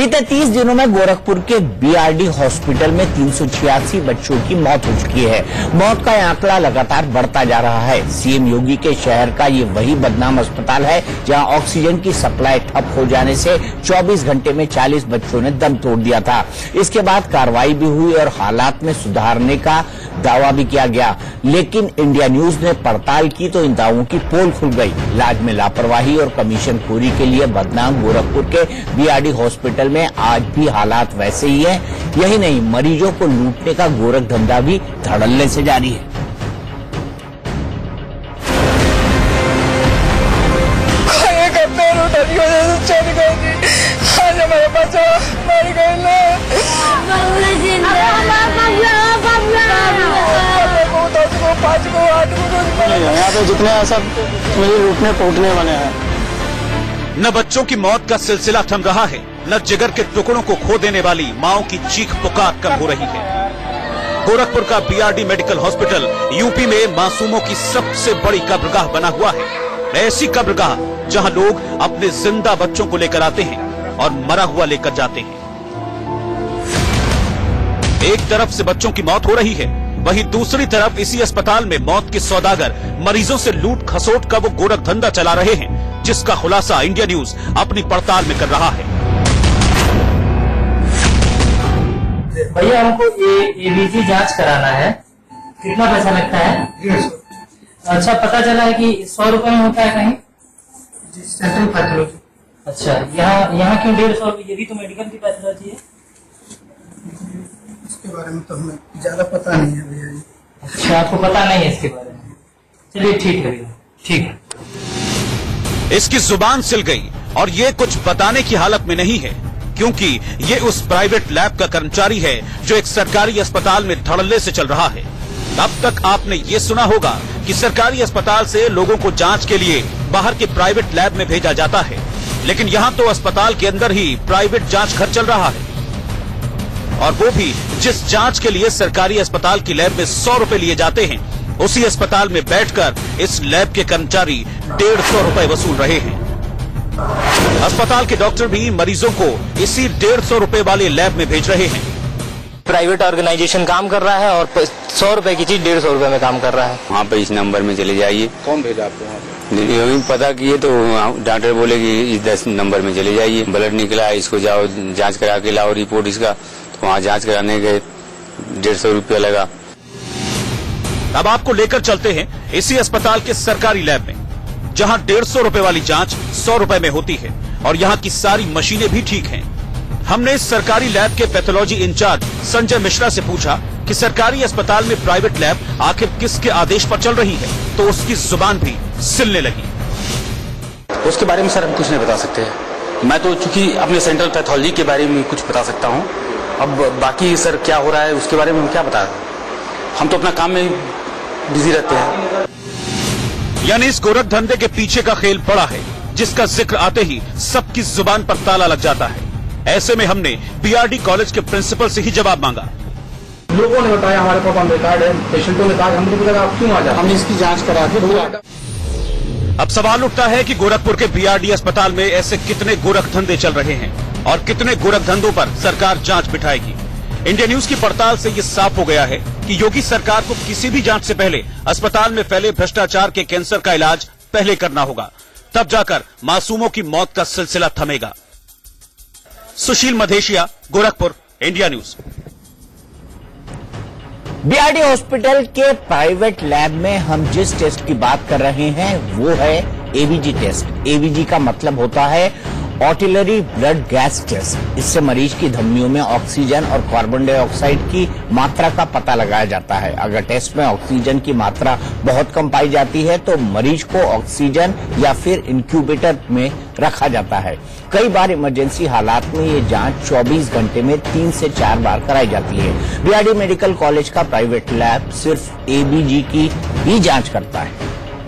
बीते 30 दिनों में गोरखपुर के बीआरडी हॉस्पिटल में 386 बच्चों की मौत हो चुकी है। मौत का आंकड़ा लगातार बढ़ता जा रहा है। सीएम योगी के शहर का ये वही बदनाम अस्पताल है जहां ऑक्सीजन की सप्लाई ठप हो जाने से 24 घंटे में 40 बच्चों ने दम तोड़ दिया था। इसके बाद कार्रवाई भी हुई और हालात में सुधारने का दावा भी किया गया, लेकिन इंडिया न्यूज ने पड़ताल की तो इन दावों की पोल खुल गई। इलाज में लापरवाही और कमीशनखोरी के लिए बदनाम गोरखपुर के बीआरडी हॉस्पिटल में आज भी हालात वैसे ही है। यही नहीं, मरीजों को लूटने का गोरख धंधा भी धड़ल्ले से जारी है। यहाँ पे जितने सब लूटने पोटने वाले हैं। न बच्चों की मौत का सिलसिला थम रहा है, न जिगर के टुकड़ों को खो देने वाली माओं की चीख पुकार कम हो रही है। गोरखपुर का बीआरडी मेडिकल हॉस्पिटल यूपी में मासूमों की सबसे बड़ी कब्रगाह बना हुआ है। ऐसी कब्रगाह जहां लोग अपने जिंदा बच्चों को लेकर आते हैं और मरा हुआ लेकर जाते हैं। एक तरफ से बच्चों की मौत हो रही है, वहीं दूसरी तरफ इसी अस्पताल में मौत के सौदागर मरीजों से लूट खसोट का वो गोरख धंधा चला रहे हैं, जिसका खुलासा इंडिया न्यूज अपनी पड़ताल में कर रहा है। भैया हमको एबीजी जांच कराना है, कितना पैसा लगता है? 150। अच्छा, पता चला है कि 100 रुपए में होता है कहीं? Central pathology. अच्छा, यहाँ क्यों 150? ये भी तो मेडिकल की पैथोलॉजी है। इसके बारे में तो हमें ज्यादा पता नहीं है भैया जी। अच्छा, आपको पता नहीं है इसके बारे में? चलिए ठीक है भैया, ठीक है। इसकी जुबान सिल गई और ये कुछ बताने की हालत में नहीं है, क्योंकि ये उस प्राइवेट लैब का कर्मचारी है जो एक सरकारी अस्पताल में धड़ल्ले से चल रहा है। अब तक आपने ये सुना होगा कि सरकारी अस्पताल से लोगों को जांच के लिए बाहर के प्राइवेट लैब में भेजा जाता है, लेकिन यहाँ तो अस्पताल के अंदर ही प्राइवेट जांच घर चल रहा है, और वो भी जिस जांच के लिए सरकारी अस्पताल की लैब में 100 रुपए लिए जाते हैं, उसी अस्पताल में बैठकर इस लैब के कर्मचारी 150 रुपए वसूल रहे हैं। अस्पताल के डॉक्टर भी मरीजों को इसी 150 रुपए वाले लैब में भेज रहे हैं। प्राइवेट ऑर्गेनाइजेशन काम कर रहा है और 100 रुपए की चीज 150 रुपए में काम कर रहा है। वहाँ पे इस नंबर में चले जाइए। कौन भेजा आपको वहाँ पे? पता किए तो डॉक्टर बोले कि इस 10 नंबर में चले जाइए। ब्लड निकला, इसको जाओ जांच करा के लाओ रिपोर्ट इसका। तो वहाँ जांच कराने के 150 रुपया लगा। अब आपको लेकर चलते हैं इसी अस्पताल के सरकारी लैब में, जहां 150 रुपए वाली जांच 100 रुपए में होती है और यहां की सारी मशीनें भी ठीक हैं। हमने इस सरकारी लैब के पैथोलॉजी इंचार्ज संजय मिश्रा से पूछा कि सरकारी अस्पताल में प्राइवेट लैब आखिर किसके आदेश पर चल रही है, तो उसकी जुबान भी सिलने लगी। उसके बारे में सर हम कुछ नहीं बता सकते। मैं तो चूंकि अपने सेंट्रल पैथोलॉजी के बारे में कुछ बता सकता हूँ। अब बाकी सर क्या हो रहा है उसके बारे में हम क्या बता, हम तो अपना काम में बिजी रहते हैं। यानी इस गोरख धंधे के पीछे का खेल बड़ा है, जिसका जिक्र आते ही सबकी जुबान पर ताला लग जाता है। ऐसे में हमने बीआरडी कॉलेज के प्रिंसिपल से ही जवाब मांगा। लोगों ने बताया हमारे पास ऑन रिकॉर्ड है, पेशेंटों ने कहा हमको पता आप क्यों आ जाए, हमने इसकी जांच करा के। अब सवाल उठता है कि गोरखपुर के बीआरडी अस्पताल में ऐसे कितने गोरख धंधे चल रहे हैं और कितने गोरख धंधों पर सरकार जांच बिठाएगी। इंडिया न्यूज की पड़ताल से ये साफ हो गया है कि योगी सरकार को किसी भी जांच से पहले अस्पताल में फैले भ्रष्टाचार के कैंसर का इलाज पहले करना होगा, तब जाकर मासूमों की मौत का सिलसिला थमेगा। Sushil Madheshia, Gorakhpur, India news. BRD hospital के प्राइवेट लैब में हम जिस टेस्ट की बात कर रहे हैं वो है एबीजी टेस्ट। एबीजी का मतलब होता है ऑर्टिलरी ब्लड गैस टेस्ट। इससे मरीज की धमनियों में ऑक्सीजन और कार्बन डाइऑक्साइड की मात्रा का पता लगाया जाता है। अगर टेस्ट में ऑक्सीजन की मात्रा बहुत कम पाई जाती है तो मरीज को ऑक्सीजन या फिर इंक्यूबेटर में रखा जाता है। कई बार इमरजेंसी हालात में ये जांच 24 घंटे में 3 से 4 बार कराई जाती है। बीआरडी मेडिकल कॉलेज का प्राइवेट लैब सिर्फ एबीजी की ही जांच करता है।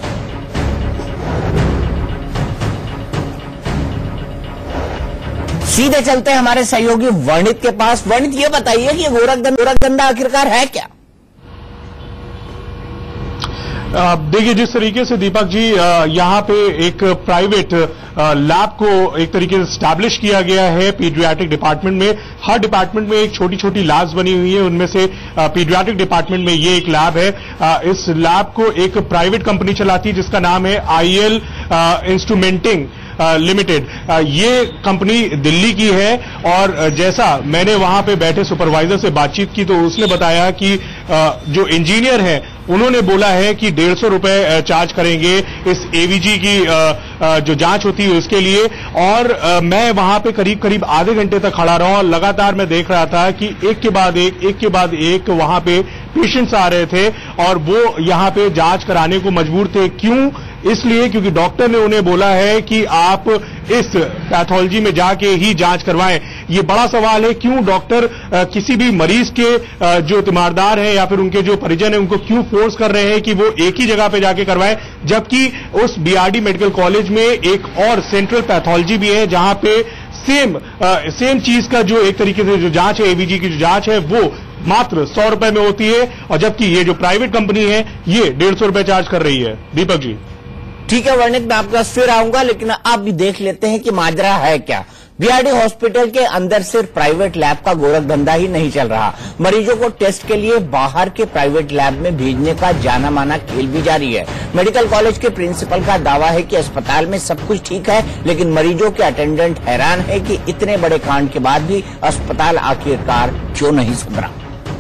सीधे चलते हैं हमारे सहयोगी वर्णित के पास। वर्णित, ये बताइए कि गोरख धंधा आखिरकार है क्या? देखिए, जिस तरीके से दीपक जी यहाँ पे एक प्राइवेट लैब को एक तरीके से स्टैब्लिश किया गया है पीडियाट्रिक डिपार्टमेंट में। हर डिपार्टमेंट में एक छोटी छोटी लैब्स बनी हुई है, उनमें से पीडियाट्रिक डिपार्टमेंट में ये एक लैब है। इस लैब को एक प्राइवेट कंपनी चलाती है जिसका नाम है IL इंस्ट्रूमेंटिंग लिमिटेड। ये कंपनी दिल्ली की है और जैसा मैंने वहां पे बैठे सुपरवाइजर से बातचीत की तो उसने बताया कि जो इंजीनियर है उन्होंने बोला है कि 150 रुपए चार्ज करेंगे इस AVG की जो जांच होती है उसके लिए। और मैं वहां पे करीब करीब आधे घंटे तक खड़ा रहा और लगातार मैं देख रहा था कि एक के बाद एक वहां पे पेशेंट्स आ रहे थे और वो यहां पे जांच कराने को मजबूर थे। क्यों? इसलिए क्योंकि डॉक्टर ने उन्हें बोला है कि आप इस पैथोलॉजी में जाके ही जांच करवाएं। ये बड़ा सवाल है, क्यों डॉक्टर किसी भी मरीज के जो तीमारदार है या फिर उनके जो परिजन है उनको क्यों फोर्स कर रहे हैं कि वो एक ही जगह पे जाके करवाएं, जबकि उस BRD मेडिकल कॉलेज में एक और सेंट्रल पैथोलॉजी भी है जहां पे सेम चीज का जो एक तरीके से जो जांच है, AVG की जो जांच है वो मात्र 100 रुपए में होती है और जबकि ये जो प्राइवेट कंपनी है ये 150 रुपए चार्ज कर रही है। दीपक जी। ठीक है वर्णित, मैं आपका फिर आऊंगा, लेकिन अब भी देख लेते हैं कि माजरा है क्या। BRD हॉस्पिटल के अंदर सिर्फ प्राइवेट लैब का गोरख धंधा ही नहीं चल रहा, मरीजों को टेस्ट के लिए बाहर के प्राइवेट लैब में भेजने का जाना माना खेल भी जारी है। मेडिकल कॉलेज के प्रिंसिपल का दावा है कि अस्पताल में सब कुछ ठीक है, लेकिन मरीजों के अटेंडेंट हैरान है कि इतने बड़े कांड के बाद भी अस्पताल आखिरकार क्यों नहीं सुधरा।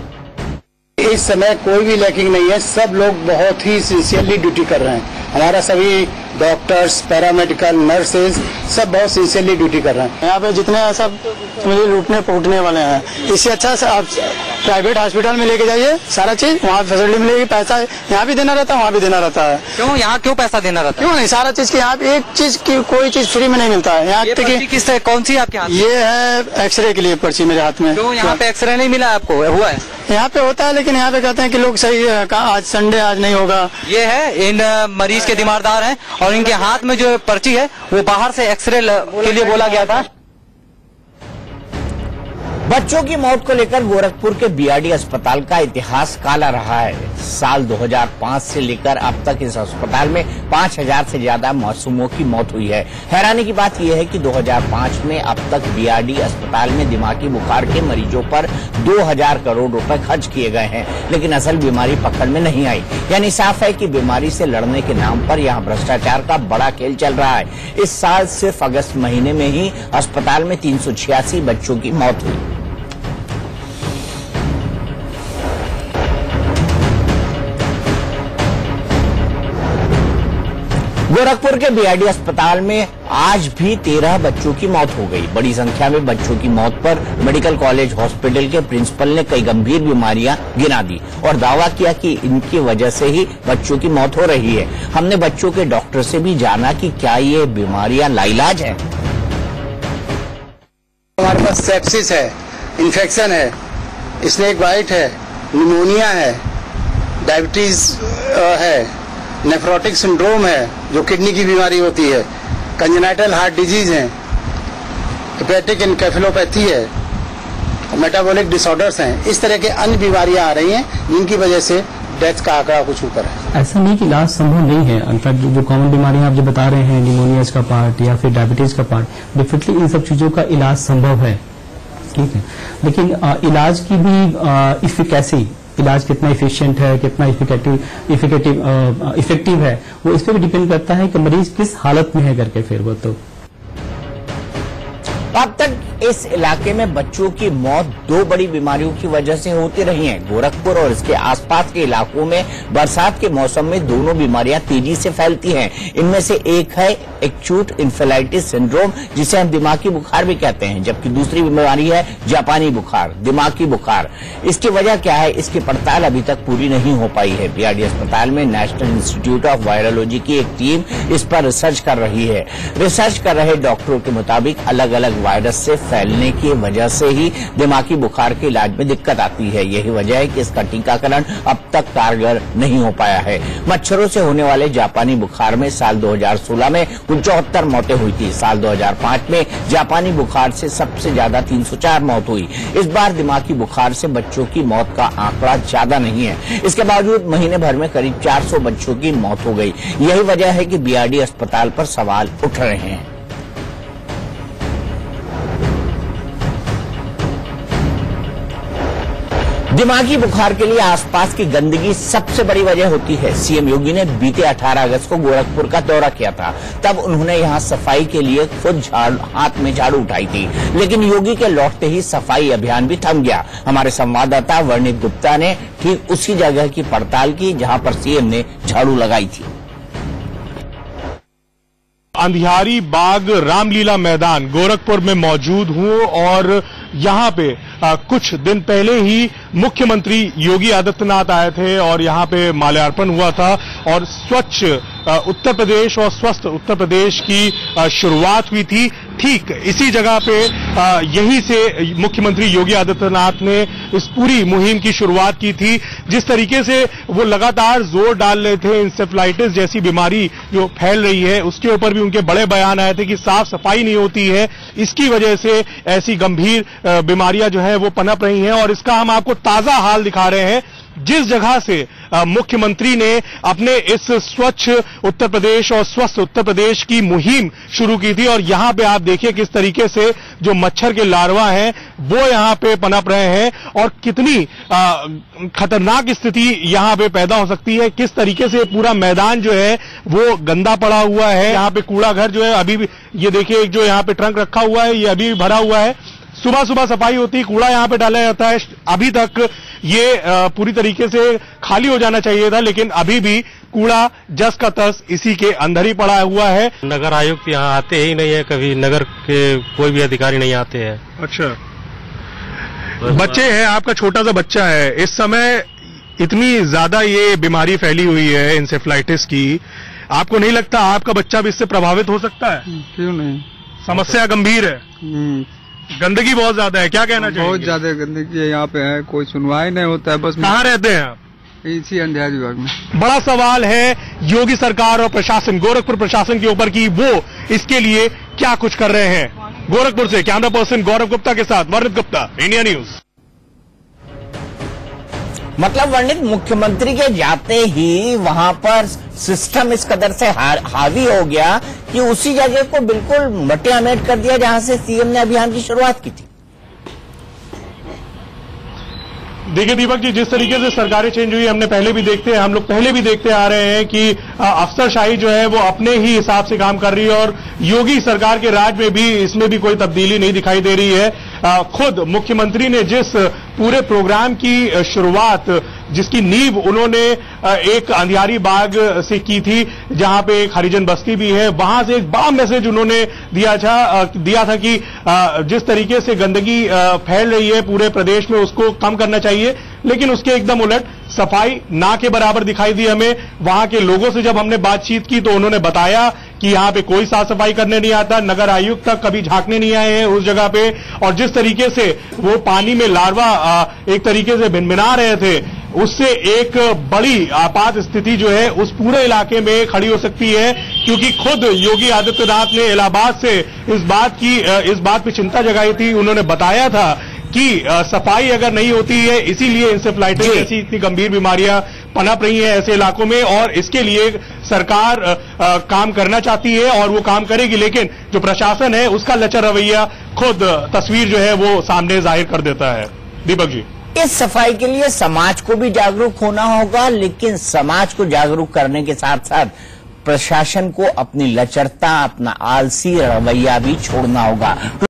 इस समय कोई भी लैकिंग नहीं है, सब लोग बहुत ही सिंसियरली ड्यूटी कर रहे हैं। हमारा सभी डॉक्टर्स, पैरामेडिकल, नर्सेज सब बहुत सिंसियरली ड्यूटी कर रहे हैं। यहाँ पे जितने सब मुझे लूटने फूटने वाले हैं, इससे अच्छा आप प्राइवेट हॉस्पिटल में लेके जाइए, सारा चीज वहाँ फैसिलिटी मिलेगी। पैसा यहाँ भी देना रहता है, वहाँ भी देना रहता है। क्यों यहाँ क्यों पैसा देना रहता है? क्यों नहीं, सारा चीज की यहाँ पे एक चीज की कोई चीज फ्री में नहीं मिलता है। यहाँ किस है, कौन सी आपके हाथ? ये है एक्सरे के लिए पर्ची मेरे हाथ में। क्यों यहाँ पे एक्सरे नहीं मिला आपको? हुआ है यहाँ पे होता है, लेकिन यहाँ पे कहते हैं कि लोग सही है, आज संडे आज नहीं होगा। ये है इन मरीज के तीमारदार हैं और इनके हाथ में जो पर्ची है वो बाहर से एक्सरे के लिए बोला गया था। बच्चों की मौत को लेकर गोरखपुर के BRD अस्पताल का इतिहास काला रहा है। साल 2005 से लेकर अब तक इस अस्पताल में 5000 से ज्यादा मासूमों की मौत हुई है। हैरानी की बात यह है कि 2005 में अब तक BRD अस्पताल में दिमागी बुखार के मरीजों पर 2000 करोड़ रुपए खर्च किए गए हैं, लेकिन असल बीमारी पकड़ में नहीं आई। यानी साफ है कि बीमारी से लड़ने के नाम पर यहाँ भ्रष्टाचार का बड़ा खेल चल रहा है। इस साल सिर्फ अगस्त महीने में ही अस्पताल में 386 बच्चों की मौत हुई। गोरखपुर के BRD अस्पताल में आज भी 13 बच्चों की मौत हो गई। बड़ी संख्या में बच्चों की मौत पर मेडिकल कॉलेज हॉस्पिटल के प्रिंसिपल ने कई गंभीर बीमारियां गिना दी और दावा किया कि इनकी वजह से ही बच्चों की मौत हो रही है। हमने बच्चों के डॉक्टर से भी जाना कि क्या ये बीमारियां लाइलाज है। हमारे पास सेप्सिस है, इन्फेक्शन है, स्नेक बाइट है, निमोनिया है, डायबिटीज है, नेफ्रोटिक सिंड्रोम है जो किडनी की बीमारी होती है, कंजेनाइटल हार्ट डिजीज है, हेपेटिक एनकेफेलोपैथी है, मेटाबॉलिक डिसऑर्डर्स हैं। इस तरह के अन्य बीमारियां आ रही हैं जिनकी वजह से डेथ का आंकड़ा कुछ ऊपर है। ऐसा नहीं कि इलाज संभव नहीं है। इनफैक्ट जो कॉमन बीमारियां आप जो बता रहे हैं, निमोनिया का पार्ट या फिर डायबिटीज का पार्ट, डेफिनेटली इन सब चीजों का इलाज संभव है, ठीक है। लेकिन इलाज की भी इफिकेसी, इलाज कितना इफिशिएंट है, कितना इफेक्टिव है, वो इस पर भी डिपेंड करता है कि मरीज किस हालत में है करके फिर वो तो। अब तक इस इलाके में बच्चों की मौत 2 बड़ी बीमारियों की वजह से होती रही है। गोरखपुर और इसके आसपास के इलाकों में बरसात के मौसम में दोनों बीमारियां तेजी से फैलती हैं। इनमें से एक है एक्यूट इंफेलाइटिस सिंड्रोम, जिसे हम दिमागी बुखार भी कहते हैं, जबकि दूसरी बीमारी है जापानी बुखार, दिमागी बुखार। इसकी वजह क्या है, इसकी पड़ताल अभी तक पूरी नहीं हो पाई है। BRD अस्पताल में नेशनल इंस्टीट्यूट ऑफ वायरोलॉजी की एक टीम इस पर रिसर्च कर रही है। रिसर्च कर रहे डॉक्टरों के मुताबिक अलग अलग वायरस से फैलने की वजह से ही दिमागी बुखार के इलाज में दिक्कत आती है। यही वजह है कि इसका टीकाकरण अब तक कारगर नहीं हो पाया है। मच्छरों से होने वाले जापानी बुखार में साल 2016 में 74 मौतें हुई थी। साल 2005 में जापानी बुखार से सबसे ज्यादा 304 मौत हुई। इस बार दिमागी बुखार से बच्चों की मौत का आंकड़ा ज्यादा नहीं है। इसके बावजूद महीने भर में करीब 400 बच्चों की मौत हो गई। यही वजह है कि बीआरडी अस्पताल पर सवाल उठ रहे हैं। दिमागी बुखार के लिए आसपास की गंदगी सबसे बड़ी वजह होती है। सीएम योगी ने बीते 18 अगस्त को गोरखपुर का दौरा किया था। तब उन्होंने यहां सफाई के लिए खुद हाथ में झाड़ू उठाई थी, लेकिन योगी के लौटते ही सफाई अभियान भी थम गया। हमारे संवाददाता वर्णित गुप्ता ने ठीक उसी जगह की पड़ताल की जहां पर सीएम ने झाड़ू लगाई थी। अंधियारी बाग रामलीला मैदान गोरखपुर में मौजूद हूं और यहां पे कुछ दिन पहले ही मुख्यमंत्री योगी आदित्यनाथ आए थे और यहां पे माल्यार्पण हुआ था और स्वच्छ उत्तर प्रदेश और स्वस्थ उत्तर प्रदेश की शुरुआत हुई थी। ठीक इसी जगह पे यहीं से मुख्यमंत्री योगी आदित्यनाथ ने इस पूरी मुहिम की शुरुआत की थी। जिस तरीके से वो लगातार जोर डाल रहे थे इंसेफ्लाइटिस जैसी बीमारी जो फैल रही है उसके ऊपर भी उनके बड़े बयान आए थे कि साफ सफाई नहीं होती है, इसकी वजह से ऐसी गंभीर बीमारियां जो है वो पनप रही हैं। और इसका हम आपको ताजा हाल दिखा रहे हैं। जिस जगह से मुख्यमंत्री ने अपने इस स्वच्छ उत्तर प्रदेश और स्वस्थ उत्तर प्रदेश की मुहिम शुरू की थी और यहां पे आप देखिए किस तरीके से जो मच्छर के लार्वा हैं वो यहां पे पनप रहे हैं और कितनी खतरनाक स्थिति यहां पे पैदा हो सकती है। किस तरीके से पूरा मैदान जो है वो गंदा पड़ा हुआ है। यहां पे कूड़ा घर जो है अभी भी ये देखिए एक जो यहां पे ट्रंक रखा हुआ है ये अभी भी भरा हुआ है। सुबह सुबह सफाई होती है, कूड़ा यहां पे डाला जाता है। अभी तक ये पूरी तरीके से खाली हो जाना चाहिए था, लेकिन अभी भी कूड़ा जस का तस इसी के अंदर ही पड़ा हुआ है। नगर आयुक्त यहाँ आते ही नहीं है, कभी नगर के कोई भी अधिकारी नहीं आते हैं। अच्छा, बच्चे हैं, आपका छोटा सा बच्चा है, इस समय इतनी ज्यादा ये बीमारी फैली हुई है इंसेफ्लाइटिस की, आपको नहीं लगता आपका बच्चा भी इससे प्रभावित हो सकता है? क्यों नहीं, समस्या गंभीर है। गंदगी बहुत ज्यादा है, क्या कहना चाहिए? बहुत ज्यादा गंदगी है यहाँ पे, है कोई सुनवाई नहीं होता है। बस कहाँ रहते हैं आप? इसी अंधियारी बाग में। बड़ा सवाल है योगी सरकार और प्रशासन, गोरखपुर प्रशासन के ऊपर की वो इसके लिए क्या कुछ कर रहे हैं। गोरखपुर से कैमरा पर्सन गौरव गुप्ता के साथ वर्णित गुप्ता, इंडिया न्यूज। मतलब वर्णित मुख्यमंत्री के जाते ही वहां पर सिस्टम इस कदर से हावी हो गया कि उसी जगह को बिल्कुल मटियामेट कर दिया जहां से सीएम ने अभियान की शुरुआत की थी। देखिए दीपक जी, जिस तरीके से सरकारें चेंज हुई हम लोग पहले भी देखते आ रहे हैं कि अफसरशाही जो है वो अपने ही हिसाब से काम कर रही है और योगी सरकार के राज में भी इसमें भी कोई तब्दीली नहीं दिखाई दे रही है। खुद मुख्यमंत्री ने जिस पूरे प्रोग्राम की शुरुआत, जिसकी नींव उन्होंने एक अंधियारी बाग से की थी जहां पे एक हरिजन बस्ती भी है, वहां से एक बड़ा मैसेज उन्होंने दिया था कि जिस तरीके से गंदगी फैल रही है पूरे प्रदेश में उसको कम करना चाहिए, लेकिन उसके एकदम उलट सफाई ना के बराबर दिखाई दी हमें। वहां के लोगों से जब हमने बातचीत की तो उन्होंने बताया कि यहां पे कोई साफ सफाई करने नहीं आता, नगर आयुक्त तक कभी झांकने नहीं आए हैं उस जगह पे, और जिस तरीके से वो पानी में लार्वा एक तरीके से भिनभिना रहे थे, उससे एक बड़ी आपात स्थिति जो है उस पूरे इलाके में खड़ी हो सकती है। क्योंकि खुद योगी आदित्यनाथ ने इलाहाबाद से इस बात पे चिंता जगाई थी। उन्होंने बताया था कि सफाई अगर नहीं होती है, इसीलिए इंसेफ्लाइटिस जैसी इतनी गंभीर बीमारियां पनप रही हैं ऐसे इलाकों में, और इसके लिए सरकार काम करना चाहती है और वो काम करेगी, लेकिन जो प्रशासन है उसका लचर रवैया खुद तस्वीर जो है वो सामने जाहिर कर देता है। दीपक जी, इस सफाई के लिए समाज को भी जागरूक होना होगा, लेकिन समाज को जागरूक करने के साथ साथ प्रशासन को अपनी लचरता, अपना आलसी रवैया भी छोड़ना होगा।